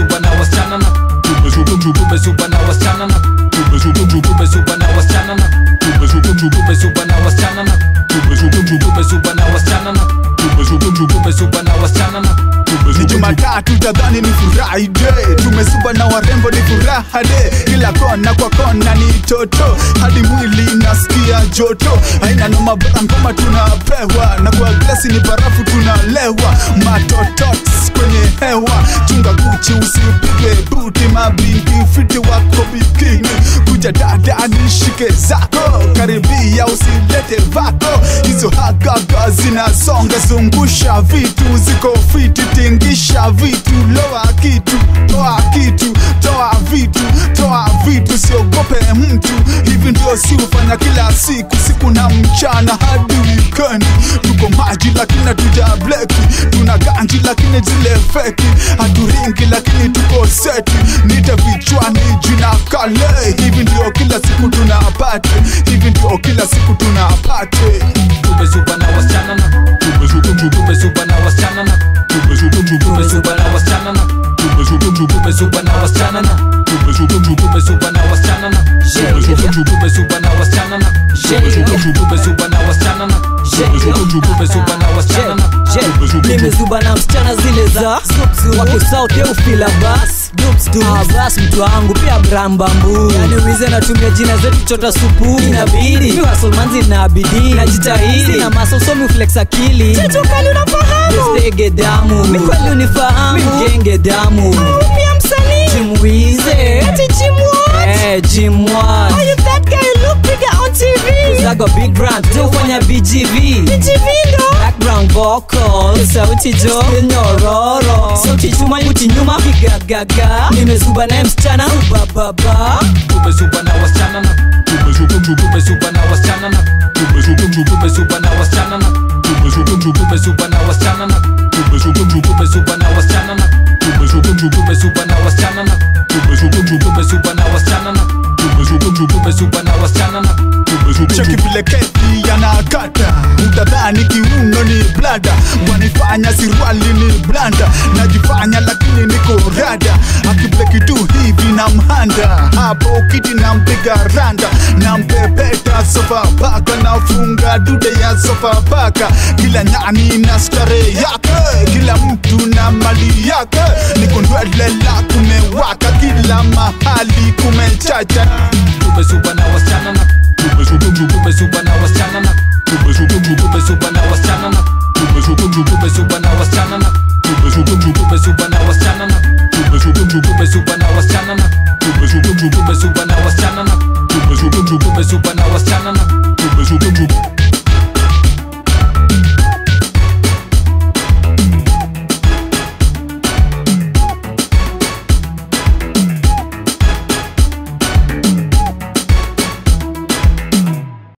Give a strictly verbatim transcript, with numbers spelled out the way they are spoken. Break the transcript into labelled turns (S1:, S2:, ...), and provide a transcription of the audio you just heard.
S1: Tumezubaa na wasichana na Tumezubaa na wasichana na Tumezubaa na wasichana na Tumezubaa na wasichana na Tumezubaa na wasichana na Tumezubaa na wasichana na
S2: Ni Jumatatu tadhani ni Friday, tumezubaa na warembo ni furaha day. Kila kona kwa kona ni toto, hadi mwili nasikia joto. Haina noma bora ngoma tunapewa, na kwa glasi ni barafu tunalewa. Matotox kwenye hewa, chunga Gucci usipigwe buti. Mabinti fiti wako bikini, kuja dada nishike zako. Karibia usilete vako, hizo hagaga zinasonga. Zungusha vitu ziko fiti, tingisha vitu, loa kitu, toa kitu, toa vitu, toa vitu, siogope mtu. Hivi ndio si ufanya kila siku, siku na mchana hadi weekend. Tuko maji lakini hatuja bleki, tuna ganji lakini zile feki. Haturingi lakini tuko seti, nita vichwani jina kale. Hivi ndio kila siku tunapate, hivi ndio kila siku tunapate.
S1: Tumezubaa na wasichana na Tumezubaa na wasichana na Tumezubaa na wasichana na Tumezubaa na wasichana na Tumezubaa na wasichana na Tumezubaa na wasichana na Tumezubaa na wasichana na Tumezubaa na wasichana na
S3: Nimezubaa na msichana zile za wakisaute ufila bas Abas mtu wangu pia brambambu, yani wize natumia jina zetu chota supu. Inabidi miwa solmanzi na bidii, najitahidi na masa usomi uflex akili. Chetu kali unafahamu Stege damu, mikweli unifahamu Mgenge damu, pia msanii Jimwize ati Jimw Eh, Jimw Are you that guy you look bigger on T V? Cause I got big brand, tufanya B G V B G V ndo background vocals, sauti jo nyororo, sauti chuma yuti nyuma piga gaga. Nimezubaa na msichana ubababa.
S1: Tumezubaa na wasichana na Tumezubaa na wasichana na Tumezubaa na wasichana na Tumezubaa na wasichana na Tumezubaa na wasichana na Tumezubaa na wasichana na Tumezubaa na wasichana na Tumezubaa na wasichana na
S2: Cheki vile keti yanakata, utadhani kiuno ni blada. Wanifanya sirwali ni blanda, najifanya lakini niko rada. Akibleki tu hivi na mhanda, hapo kiti na mpiga randa. Na mpepeta sofa paka, nafunga dude ya sofa paka. Kila nyani na stare yake, kila mtu na mali yake. Niko ndwele la kumewaka, kila mahali kumechacha.
S1: Tumezubaa na wasichana na Tumezubaa na wasichana na Tumezubaa na wasichana na Tumezubaa na wasichana na Tumezubaa na wasichana na Tumezubaa na wasichana na Tumezubaa na wasichana na Tumezubaa na wasichana na